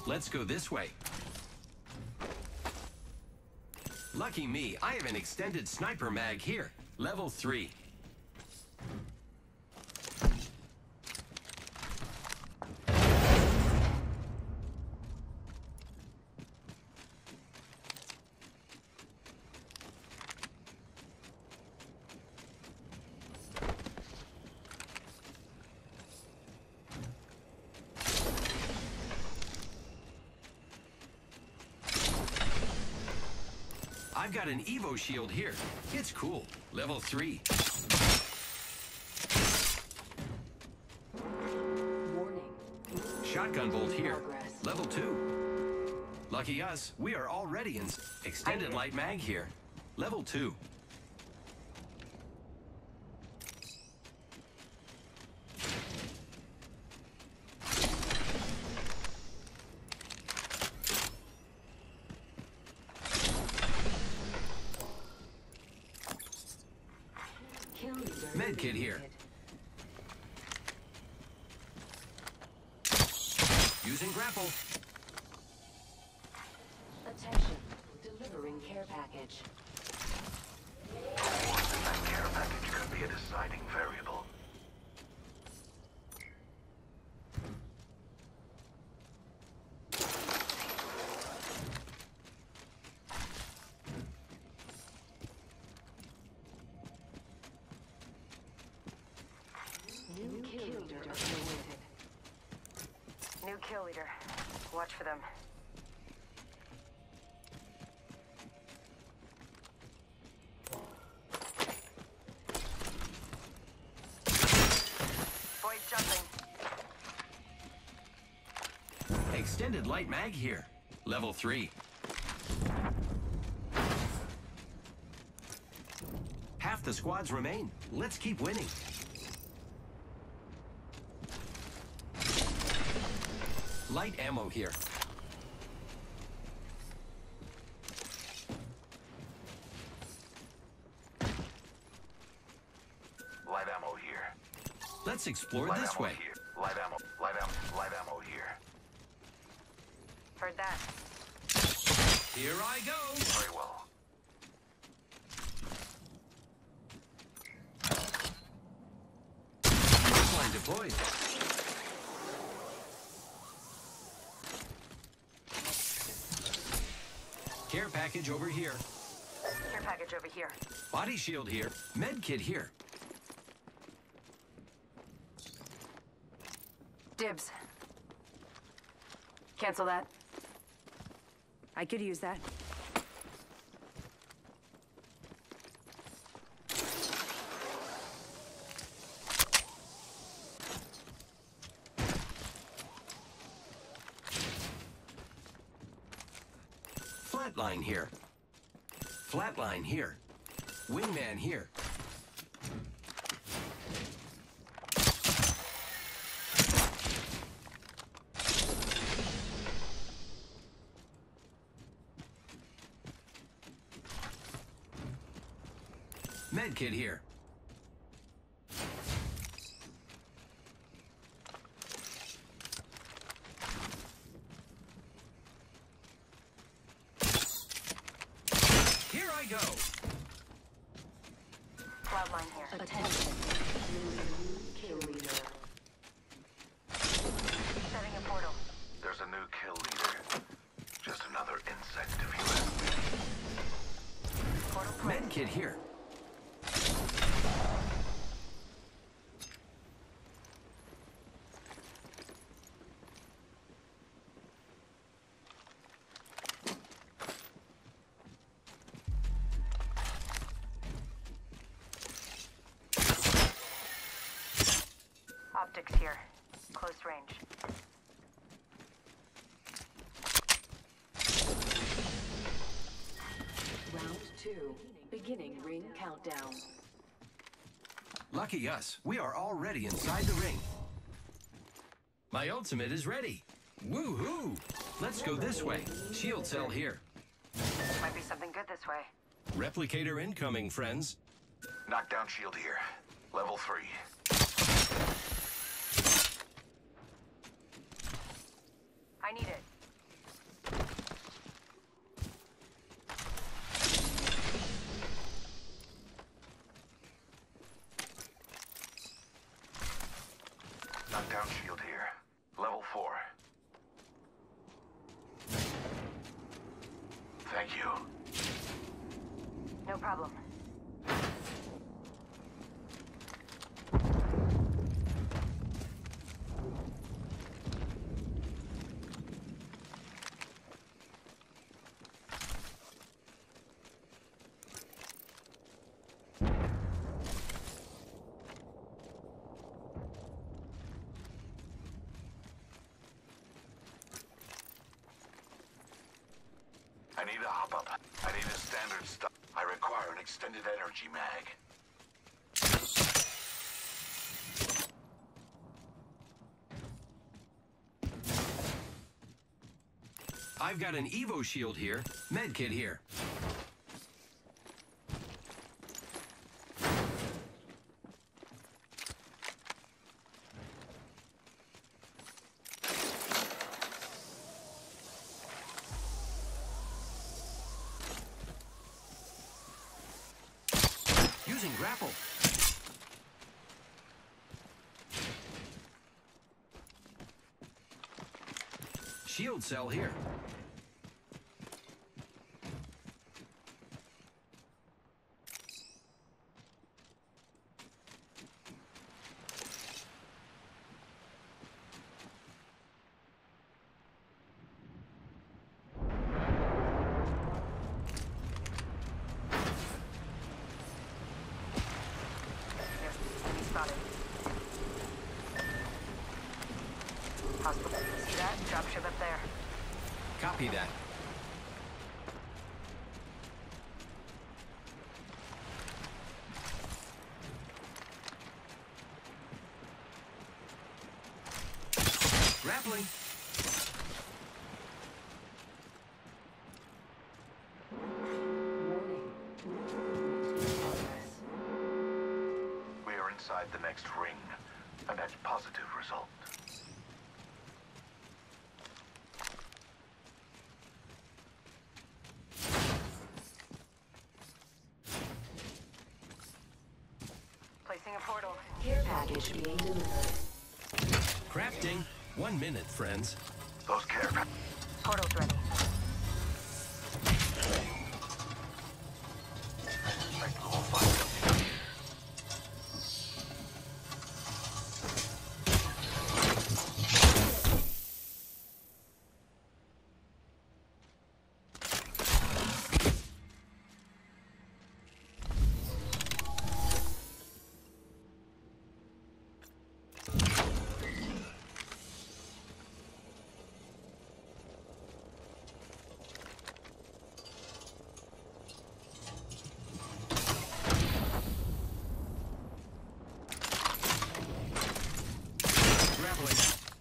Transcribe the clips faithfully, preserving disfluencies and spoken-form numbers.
Let's go this way. Lucky me, I have an extended sniper mag here. Level three. I've got an Evo shield here. It's cool. Level three. Warning. Shotgun bolt here. Level two. Lucky us, we are already in extended light mag here. Level two. Medkit here. Using grapple. Attention. Delivering care package. That care package could be a deciding variable. New kill leader appointed. New kill leader. Watch for them. Boys jumping. Extended light mag here. Level three. Half the squads remain. Let's keep winning. Light ammo here. Light ammo here. Let's explore Light this ammo way. here. Light ammo. Light ammo. Light ammo here. Heard that. Here I go. Very well. Line deployed. Care package over here. Care package over here. Body shield here. Med kit here. Dibs. Cancel that. I could use that. Flatline here. Flatline here. Wingman here. Medkit here. Here I go. Cloudline here. Attention. New kill leader. Setting a portal. There's a new kill leader. Just another insect if you ask me. Portal placed. Medkit here. Optics here. Close range. Round two. Beginning ring countdown. Lucky us, we are already inside the ring. My ultimate is ready. Woohoo! Let's go this way. Shield cell here. Might be something good this way. Replicator incoming, friends. Knockdown shield here. Level three. I need it. Thank you. No problem. I need a hop-up. I need a standard stop. I require an extended energy mag. I've got an Evo shield here. Medkit here. Using grapple. Shield cell here. Spotted. Hospital. See that? Dropship up there. Copy that. Grappling. We are inside the next ring. A net positive result. Placing a portal. Care package being delivered. Crafting. One minute, friends. Those care packages. Portal's ready. We'll find them. Grappling.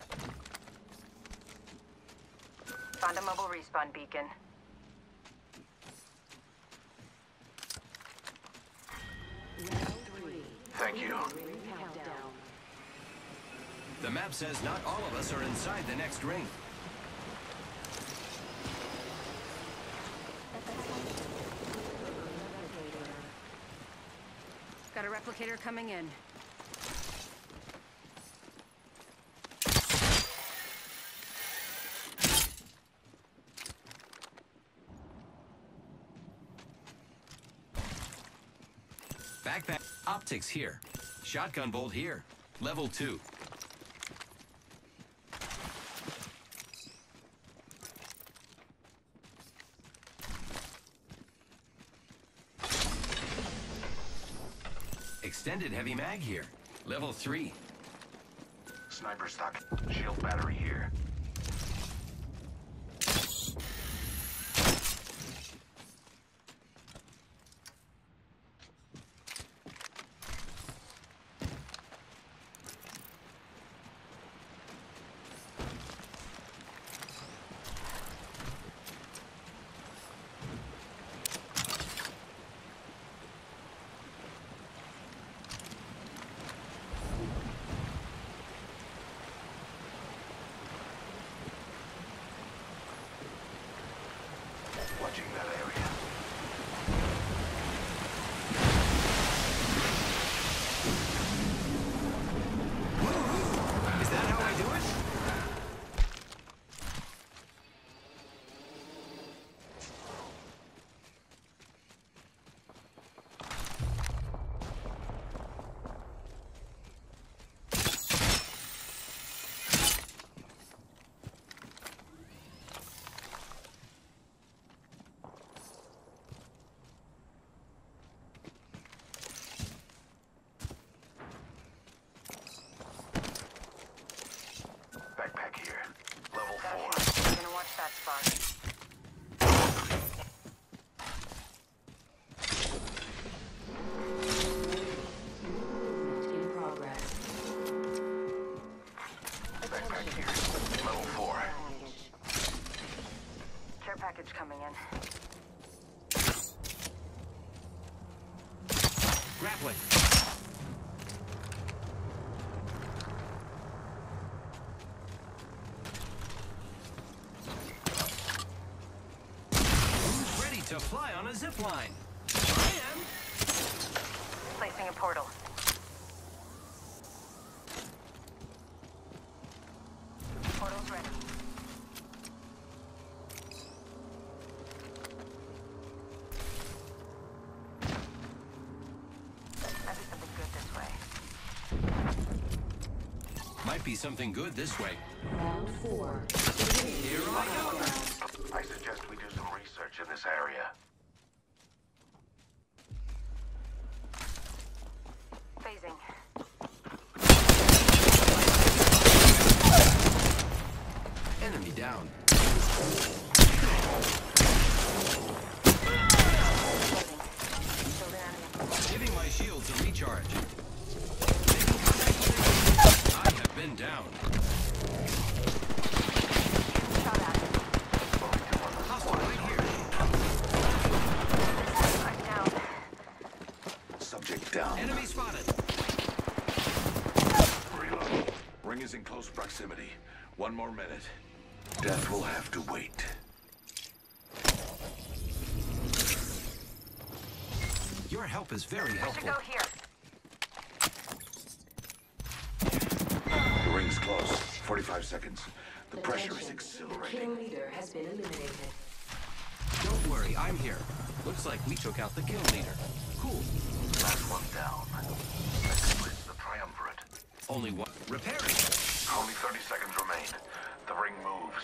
Found a mobile respawn beacon. Thank you. Ring countdown. The map says not all of us are inside the next ring. Got a replicator coming in. Backpack. Optics here. Shotgun bolt here. Level two. Extended heavy mag here. Level three. Sniper stock. Shield battery here. that spot. In progress. Backpack here. Level four. Care package coming in. Grappling. Who's ready to fly on a zip line? I am. Placing a portal. Portal's ready. Might be something good this way. Might be something good this way. Round four. Here I go. I suggest we do some research in this area. Phasing. Enemy down. Killed an enemy. Giving my shields a recharge. I have been down. Shot at. Hostile right here. I'm down. Subject down. Enemy spotted. Reload. Ring is in close proximity. One more minute. Death will have to wait. Your help is very I should helpful. go here. The ring's close. forty-five seconds. The pressure is Attention. exhilarating. The kill leader has been eliminated. Don't worry, I'm here. Looks like we took out the kill leader. Cool. Last one down. That completes the triumvirate. Only one. Repairing. Only thirty seconds remain. The ring moves.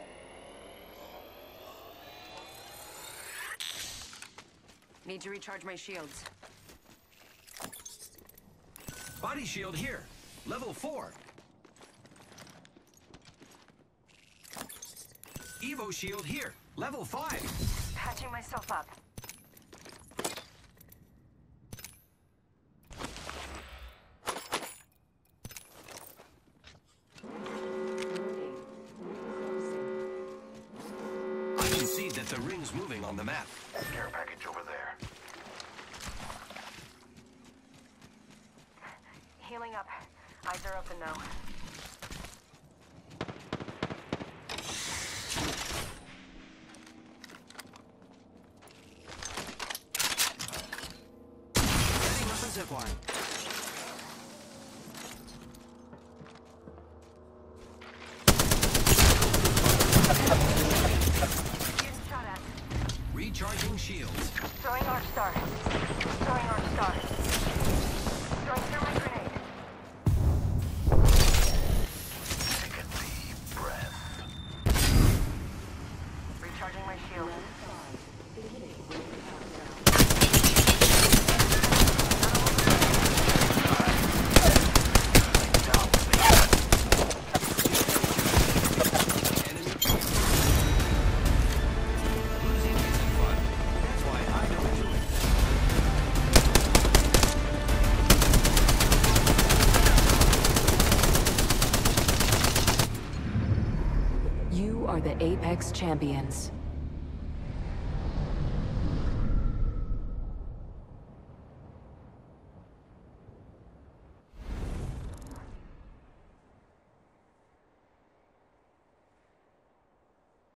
Need to recharge my shields. Body shield here. Level four. Evo shield here. Level five. Patching myself up. I can see that the ring's moving on the map. Care package over there. Healing up. Eyes are open though. Setting up a zip line. Getting shot at. Recharging shields. Throwing Arc Star. Throwing Arc Star. Throwing thermite grenade. Take a deep breath. Recharging my shield. Round five. Beginning ring countdown. Enemy. Losing isn't fun. That's why I don't do it. You are the Apex Champions.